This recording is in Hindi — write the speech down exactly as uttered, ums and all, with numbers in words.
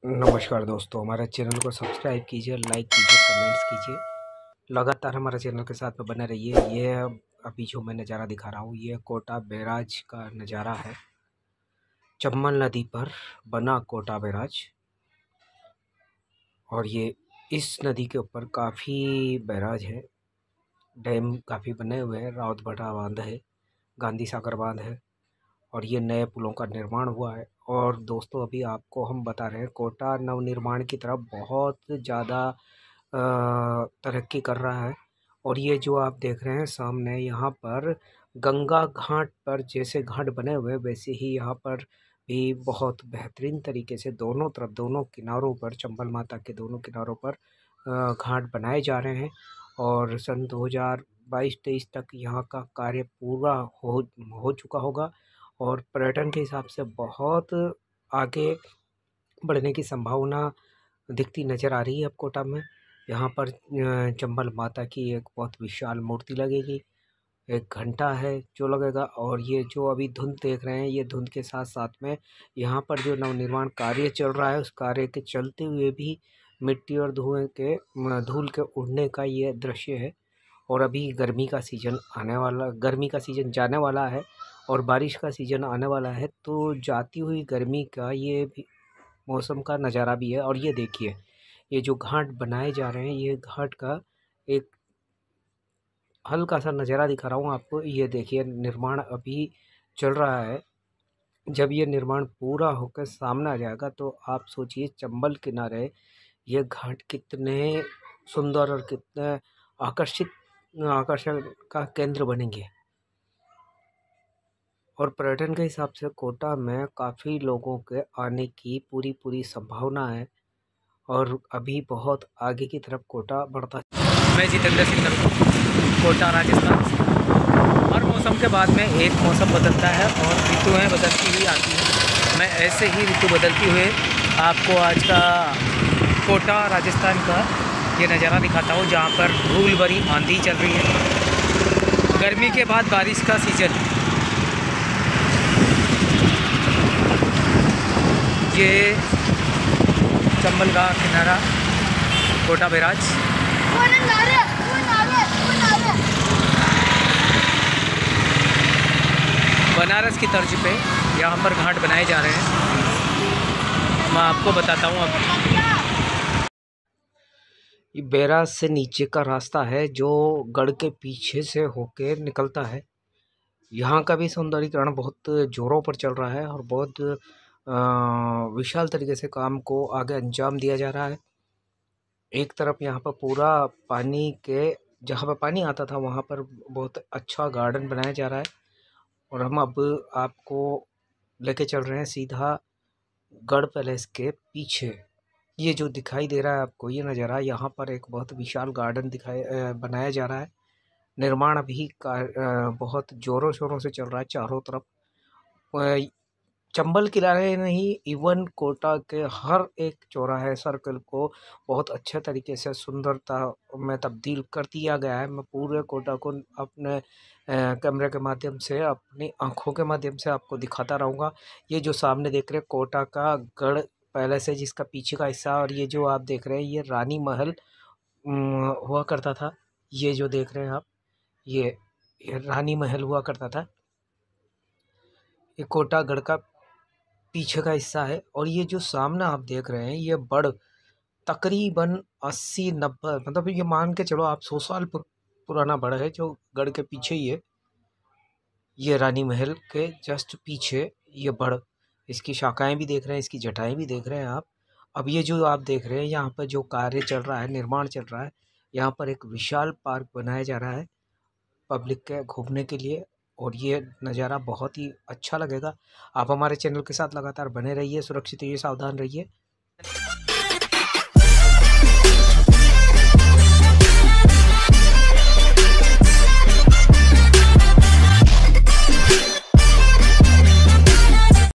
नमस्कार दोस्तों, हमारे चैनल को सब्सक्राइब कीजिए, लाइक कीजिए, कमेंट्स कीजिए। लगातार हमारे चैनल के साथ में बने रहिए। ये अभी जो मैं नज़ारा दिखा रहा हूँ, ये कोटा बैराज का नज़ारा है। चंबल नदी पर बना कोटा बैराज, और ये इस नदी के ऊपर काफ़ी बैराज है, डैम काफ़ी बने हुए हैं। रावतभटा बांध है, गांधी सागर बांध है, और ये नए पुलों का निर्माण हुआ है। और दोस्तों, अभी आपको हम बता रहे हैं, कोटा नवनिर्माण की तरफ बहुत ज़्यादा तरक्की कर रहा है। और ये जो आप देख रहे हैं सामने, यहाँ पर गंगा घाट पर जैसे घाट बने हुए, वैसे ही यहाँ पर भी बहुत बेहतरीन तरीके से दोनों तरफ, दोनों किनारों पर, चंबल माता के दोनों किनारों पर घाट बनाए जा रहे हैं। और सन दो हज़ार बाईस तेईस तक यहाँ का कार्य पूरा हो हो चुका होगा, और पर्यटन के हिसाब से बहुत आगे बढ़ने की संभावना दिखती नज़र आ रही है अब कोटा में। यहाँ पर चंबल माता की एक बहुत विशाल मूर्ति लगेगी, एक घंटा है जो लगेगा। और ये जो अभी धुंध देख रहे हैं, ये धुंध के साथ साथ में यहाँ पर जो नवनिर्माण कार्य चल रहा है, उस कार्य के चलते हुए भी मिट्टी और धुएं के धूल के उड़ने का ये दृश्य है। और अभी गर्मी का सीज़न आने वाला गर्मी का सीज़न जाने वाला है, और बारिश का सीज़न आने वाला है, तो जाती हुई गर्मी का ये भी मौसम का नज़ारा भी है। और ये देखिए, ये जो घाट बनाए जा रहे हैं, ये घाट का एक हल्का सा नज़ारा दिखा रहा हूँ आपको। ये देखिए, निर्माण अभी चल रहा है। जब ये निर्माण पूरा होकर सामने आ जाएगा, तो आप सोचिए चंबल किनारे ये घाट कितने सुंदर और कितने आकर्षित आकर्षण का केंद्र बनेंगे। और पर्यटन के हिसाब से कोटा में काफ़ी लोगों के आने की पूरी पूरी संभावना है, और अभी बहुत आगे की तरफ कोटा बढ़ता है। मैं जितेंद्र सिंह नरको, कोटा राजस्थान से। हर मौसम के बाद में एक मौसम बदलता है और ऋतुएँ बदलती हुई आती हैं। मैं ऐसे ही ऋतु बदलती हुए आपको आज का कोटा राजस्थान का ये नज़ारा दिखाता हूँ, जहाँ पर धूल भरी आंधी चल रही है। गर्मी के बाद बारिश का सीजन। ये चंबल का किनारा, कोटा बैराज। बनारस की तर्ज पे यहाँ पर घाट बनाए जा रहे हैं, मैं आपको बताता हूँ अब। ये बैराज से नीचे का रास्ता है जो गढ़ के पीछे से होके निकलता है। यहाँ का भी सौंदर्यीकरण बहुत जोरों पर चल रहा है, और बहुत विशाल तरीके से काम को आगे अंजाम दिया जा रहा है। एक तरफ यहाँ पर पूरा पानी के, जहाँ पर पानी आता था, वहाँ पर बहुत अच्छा गार्डन बनाया जा रहा है। और हम अब आपको लेके चल रहे हैं सीधा गढ़ पैलेस के पीछे। ये जो दिखाई दे रहा है आपको, ये नज़ारा, यहाँ पर एक बहुत विशाल गार्डन दिखाई बनाया जा रहा है। निर्माण अभी का बहुत ज़ोरों शोरों से चल रहा है चारों तरफ। चंबल किनारे नहीं, इवन कोटा के हर एक चौराहे, सर्कल को बहुत अच्छे तरीके से सुंदरता में तब्दील कर दिया गया है। मैं पूरे कोटा को अपने कैमरे के माध्यम से, अपनी आंखों के माध्यम से आपको दिखाता रहूँगा। ये जो सामने देख रहे हैं, कोटा का गढ़ पैलेस है, जिसका पीछे का हिस्सा। और ये जो आप देख रहे हैं, ये रानी महल हुआ करता था। ये जो देख रहे हैं आप, ये, ये रानी महल हुआ करता था। ये कोटा गढ़ का पीछे का हिस्सा है। और ये जो सामने आप देख रहे हैं, ये बड़ तकरीबन अस्सी नब्बे, मतलब ये मान के चलो आप, सौ साल पुराना बड़ है, जो गढ़ के पीछे ही है। ये रानी महल के जस्ट पीछे ये बड़, इसकी शाखाएं भी देख रहे हैं, इसकी जटाएं भी देख रहे हैं आप। अब ये जो आप देख रहे हैं, यहाँ पर जो कार्य चल रहा है, निर्माण चल रहा है, यहाँ पर एक विशाल पार्क बनाया जा रहा है पब्लिक के घूमने के लिए। और ये नज़ारा बहुत ही अच्छा लगेगा। आप हमारे चैनल के साथ लगातार बने रहिए, सुरक्षित रहिए, सावधान रहिए।